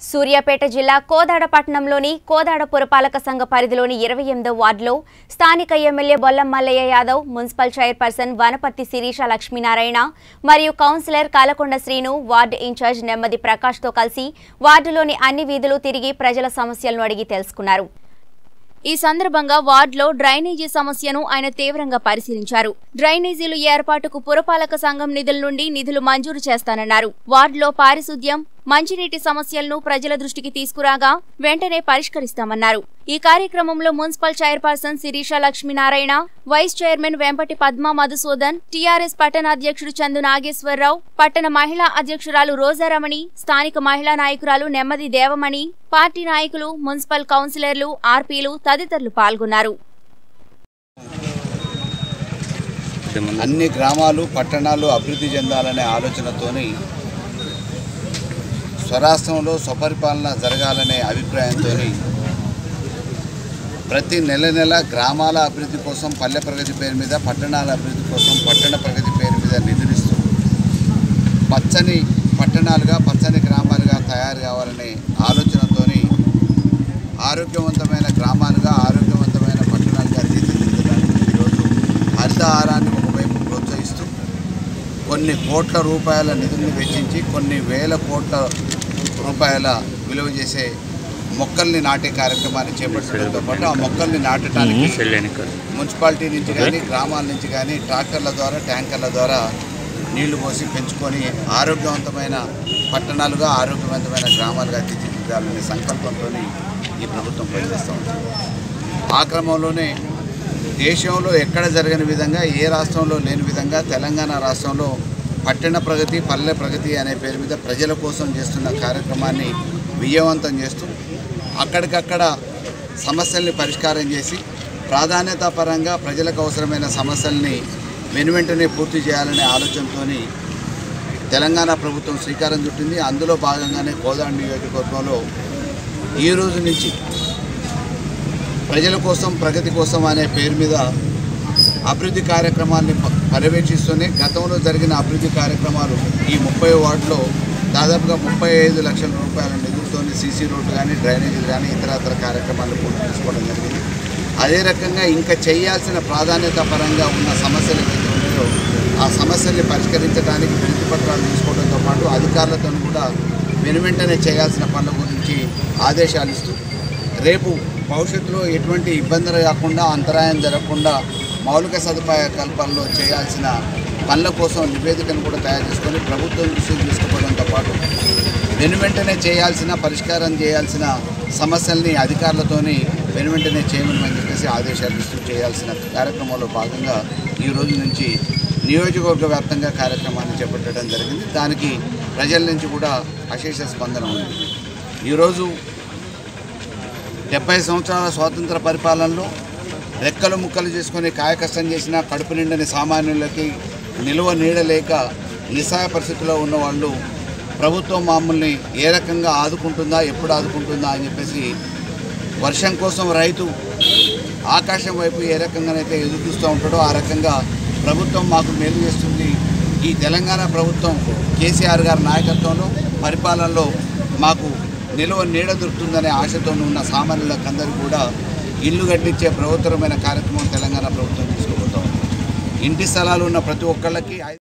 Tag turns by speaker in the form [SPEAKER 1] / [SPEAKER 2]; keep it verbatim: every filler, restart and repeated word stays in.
[SPEAKER 1] సూర్యాపేట జిల్లా కోదాడ పట్టణంలోని కోదాడ పురపాలక సంఘ పరిధిలోని ఇరవై ఎనిమిదవ వార్డులో స్థానిక MLA Bollam Mallaiah Yadav, municipal chairperson Wanaparthy Sirisha Lakshminarayana మరియు councillor Kalakonda Srinu, ward incharge Nemmadi ప్రకాష్తో కలిసి వార్డులోని అన్ని వీధులు తిరిగి ప్రజల సమస్యలను అడిగి తెలుసుకున్నారు. ఈ సందర్భంగా వార్డులో డ్రైనేజీ సమస్యను ఆయన తీవ్రంగా పరిశీలించారు. డ్రైనేజీలు ఏర్పాటుకు పురపాలక సంఘం నిధుల నుండి నిధులు మంజూరు చేస్తానన్నారు. వార్డులో పారిశుద్ధ్యం, మంచినీటి సమస్యలను ప్రజల దృష్టికి తీసుకురాగా వెంటనే పరిష్కరిస్తామన్నారు. ఈ కార్యక్రమంలో municipal chairperson Sirisha Lakshminarayana, vice chairman Vempati Padma Madhusudan, TRS పట్టణ అధ్యక్షుడు చందు నాగేశ్వరరావు, పట్టణ మహిళా అధ్యక్షురాలు రోజారమణి, స్థానిక మహిళా నాయకురాలు నెమ్మది దేవమణి, పార్టీ నాయకులు, మున్సిపల్ కౌన్సిలర్లు, ఆర్పీలు తదితరులు పాల్గొన్నారు.
[SPEAKER 2] అన్ని గ్రామాలు పట్టణాలు అభివృద్ధి చెందాలనే ఆలోచనతోని స్వరాష్ట్రంలో స్వపరిపాలన జరగాలనే అభిప్రాయంతో ప్రతి నెల నెల గ్రామాల అభివృద్ధి కోసం పల్లె ప్రగతి పేరు మీద, పట్టణాల అభివృద్ధి కోసం పట్టణ ప్రగతి పేరు మీద నిధులిస్తూ పచ్చని పట్టణాలుగా పచ్చని గ్రామాలుగా తయారు కావాలనే ఆలోచనతో ఆరోగ్యవంతమైన గ్రామాలుగా ఆరోగ్యవంతమైన పట్టణాలుగా తీర్చిదిద్దడానికి ఈరోజు హరితహారాన్ని ఒకవైపు ప్రోత్సహిస్తూ కొన్ని కోట్ల రూపాయల నిధులను వెచ్చించి కొన్ని వేల కోట్ల రూపాయల విలువ చేసే మొక్కల్ని నాటే కార్యక్రమాన్ని చేపట్టడంతో పాటు ఆ మొక్కల్ని నాటడానికి మున్సిపాలిటీ నుంచి కానీ గ్రామాల నుంచి కానీ ట్రాక్టర్ల ద్వారా ట్యాంకర్ల ద్వారా నీళ్లు పోసి పెంచుకొని ఆరోగ్యవంతమైన పట్టణాలుగా ఆరోగ్యవంతమైన గ్రామాలుగా తీర్చిదిద్దాలనే సంకల్పంతో ఈ ప్రభుత్వం పనిచేస్తూ ఉంటుంది. ఆ క్రమంలోనే దేశంలో ఎక్కడ జరగని విధంగా, ఏ రాష్ట్రంలో లేని విధంగా తెలంగాణ రాష్ట్రంలో పట్టణ ప్రగతి పల్లె ప్రగతి అనే పేరు మీద ప్రజల కోసం చేస్తున్న కార్యక్రమాన్ని విజయవంతం చేస్తూ అక్కడికక్కడ సమస్యల్ని పరిష్కారం చేసి ప్రాధాన్యతాపరంగా ప్రజలకు అవసరమైన సమస్యల్ని వెనువెంటనే పూర్తి చేయాలనే ఆలోచనతో తెలంగాణ ప్రభుత్వం శ్రీకారం చుట్టింది. అందులో భాగంగానే కోదాడ నియోజకవర్గంలో ఈ రోజు నుంచి ప్రజల కోసం ప్రగతి కోసం అనే పేరు మీద అభివృద్ధి కార్యక్రమాన్ని పర్యవేక్షిస్తూనే గతంలో జరిగిన అభివృద్ధి కార్యక్రమాలు ఈ ముప్పై వార్డులో దాదాపుగా ముప్పై ఐదు లక్షల రూపాయల నిధులతో సీసీ రోడ్లు కానీ డ్రైనేజీలు కానీ ఇతరత్ర కార్యక్రమాలు పూర్తి చేసుకోవడం జరిగింది. అదే రకంగా ఇంకా చేయాల్సిన ప్రాధాన్యత పరంగా ఉన్న సమస్యలు ఏవైతే ఉన్నాయో ఆ సమస్యల్ని పరిష్కరించడానికి వినతి పత్రాలు తీసుకోవడంతో పాటు అధికారులతో కూడా వెనువెంటనే చేయాల్సిన పనుల గురించి ఆదేశాలు ఇస్తూ రేపు భవిష్యత్తులో ఎటువంటి ఇబ్బందులు కాకుండా అంతరాయం జరగకుండా మౌలిక సదుపాయ కల్పనలో చేయాల్సిన పనుల కోసం నివేదికను కూడా తయారు చేసుకొని ప్రభుత్వం దృష్టికి తీసుకుపోవడంతో పాటు వెనువెంటనే చేయాల్సిన పరిష్కారం చేయాల్సిన సమస్యల్ని అధికారులతోని వెనువెంటనే చేయమని చెప్పేసి ఆదేశాలు ఇస్తూ చేయాల్సిన కార్యక్రమంలో భాగంగా ఈ రోజు నుంచి నియోజకవర్గ వ్యాప్తంగా కార్యక్రమాన్ని చేపట్టడం జరిగింది. దానికి ప్రజల నుంచి కూడా అశేష స్పందన ఉంది. ఈరోజు డెబ్బై సంవత్సరాల స్వాతంత్ర పరిపాలనలో రెక్కలు ముక్కలు చేసుకొని కాయకష్టం చేసిన కడుపు నిండని సామాన్యులకి నిలువ నీడలేక నిస్సహాయ పరిస్థితిలో ఉన్న వాళ్ళు ప్రభుత్వం మమ్మల్ని ఏ రకంగా ఆదుకుంటుందా, ఎప్పుడు ఆదుకుంటుందా అని చెప్పేసి వర్షం కోసం రైతు ఆకాశం వైపు ఏ రకంగానైతే ఎదురు చూస్తూ ఉంటాడో ఆ రకంగా ప్రభుత్వం మాకు మేలు చేస్తుంది. ఈ తెలంగాణ ప్రభుత్వం కేసీఆర్ గారి నాయకత్వంలో పరిపాలనలో మాకు నిలువ నీడ దొరుకుతుందనే ఆశతో ఉన్న సామాన్యులకందరూ కూడా ఇల్లు కట్టించే ప్రభుత్వమైన కార్యక్రమం తెలంగాణ ప్రభుత్వం తీసుకోబోతోంది. ఇంటి స్థలాలు ఉన్న ప్రతి ఒక్కళ్ళకి